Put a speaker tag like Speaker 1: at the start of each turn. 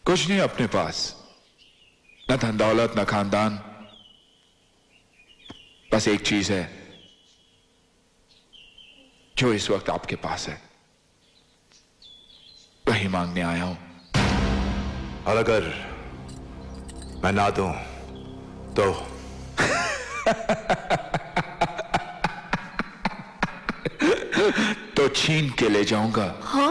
Speaker 1: कुछ नहीं अपने पास, न धन दौलत न खानदान, बस एक चीज है जो इस वक्त आपके पास है, वही मांगने आया हूं।
Speaker 2: और अगर मैं ना दूं तो
Speaker 1: तो छीन के ले जाऊंगा।
Speaker 3: हाँ?